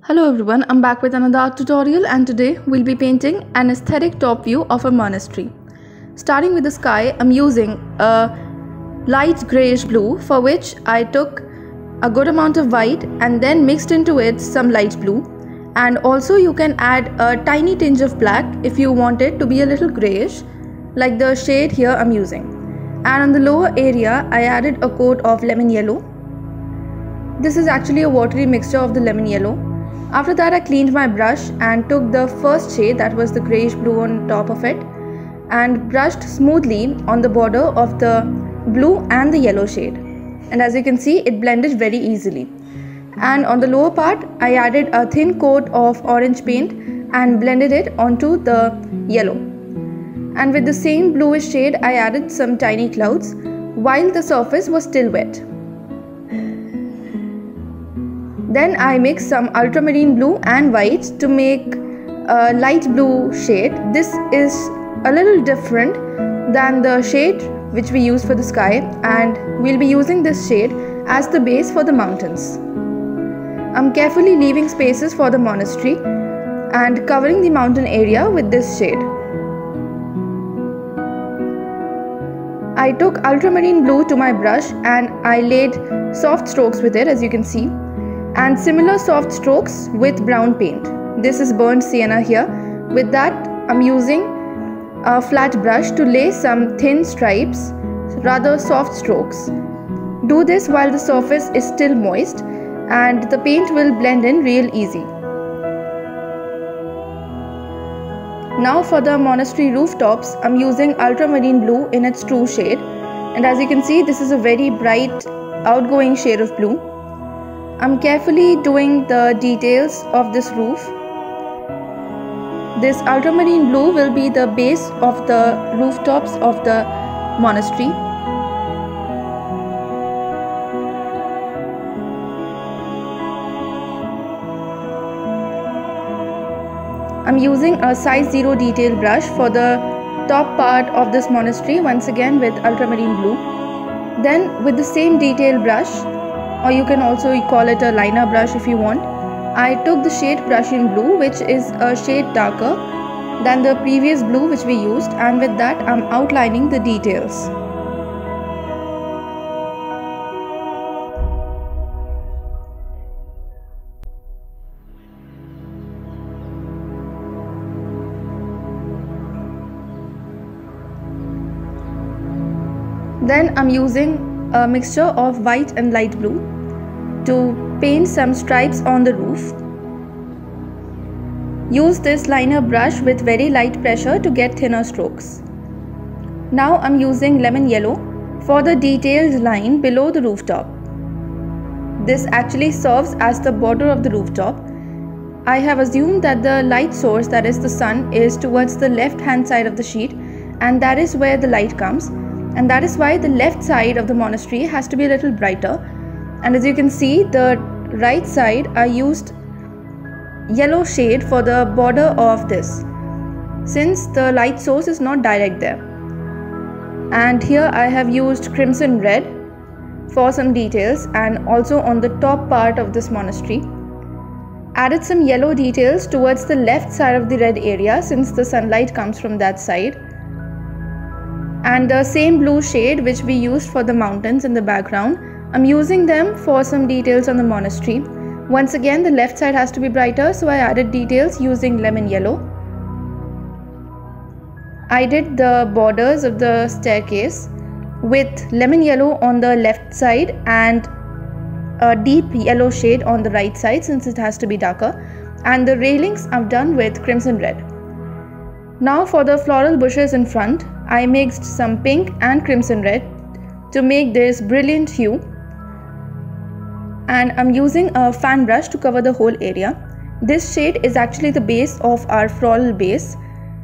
Hello everyone, I'm back with another art tutorial and today we'll be painting an aesthetic top view of a monastery. Starting with the sky, I'm using a light greyish blue for which I took a good amount of white and then mixed into it some light blue, and also you can add a tiny tinge of black if you want it to be a little greyish, like the shade here I'm using. And on the lower area I added a coat of lemon yellow. This is actually a watery mixture of the lemon yellow. After that I cleaned my brush and took the first shade, that was the greyish blue, on top of it and brushed smoothly on the border of the blue and the yellow shade, and as you can see it blended very easily. And on the lower part I added a thin coat of orange paint and blended it onto the yellow, and with the same bluish shade I added some tiny clouds while the surface was still wet. Then I mixed some ultramarine blue and white to make a light blue shade. This is a little different than the shade which we use for the sky, and we'll be using this shade as the base for the mountains. I'm carefully leaving spaces for the monastery and covering the mountain area with this shade. I took ultramarine blue to my brush and I laid soft strokes with it, as you can see, and similar soft strokes with brown paint. This is burnt sienna here. With that I'm using a flat brush to lay some thin stripes, rather soft strokes. Do this while the surface is still moist and the paint will blend in real easy. Now for the monastery rooftops, I'm using ultramarine blue in its true shade, and as you can see this is a very bright outgoing shade of blue. I'm carefully doing the details of this roof. This ultramarine blue will be the base of the rooftops of the monastery. I'm using a size 0 detail brush for the top part of this monastery, once again with ultramarine blue. Then with the same detail brush, or you can also call it a liner brush if you want, I took the shade Prussian blue, which is a shade darker than the previous blue which we used, and with that I'm outlining the details. Then I'm using a mixture of white and light blue to paint some stripes on the roof. Use this liner brush with very light pressure to get thinner strokes. Now I'm using lemon yellow for the detailed line below the rooftop. This actually serves as the border of the rooftop. I have assumed that the light source, that is the sun, is towards the left hand side of the sheet, and that is where the light comes, and that is why the left side of the monastery has to be a little brighter. And as you can see, the right side I used yellow shade for the border of this, since the light source is not direct there. And here I have used crimson red for some details, and also on the top part of this monastery added some yellow details towards the left side of the red area, since the sunlight comes from that side. And the same blue shade which we used for the mountains in the background, I'm using them for some details on the monastery. Once again the left side has to be brighter, so I added details using lemon yellow. I did the borders of the staircase with lemon yellow on the left side and a deep yellow shade on the right side, since it has to be darker, and the railings I've done with crimson red. Now for the floral bushes in front, I mixed some pink and crimson red to make this brilliant hue, and I'm using a fan brush to cover the whole area. This shade is actually the base of our floral base.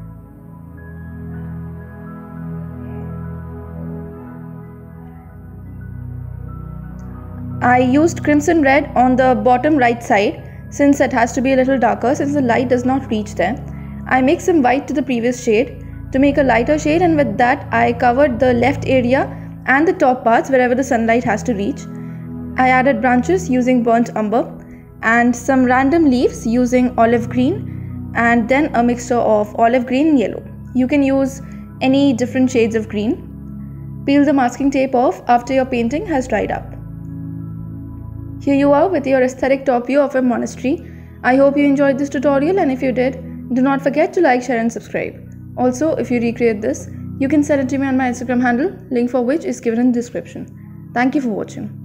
I used crimson red on the bottom right side, since it has to be a little darker, since the light does not reach there. I mixed some white to the previous shade to make a lighter shade, and with that I covered the left area and the top parts wherever the sunlight has to reach. I added branches using burnt umber and some random leaves using olive green and then a mixture of olive green and yellow. You can use any different shades of green. Peel the masking tape off after your painting has dried up. Here you are with your aesthetic top view of a monastery. I hope you enjoyed this tutorial, and if you did, do not forget to like, share and subscribe. Also, if you recreate this, you can send it to me on my Instagram handle, link for which is given in the description. Thank you for watching.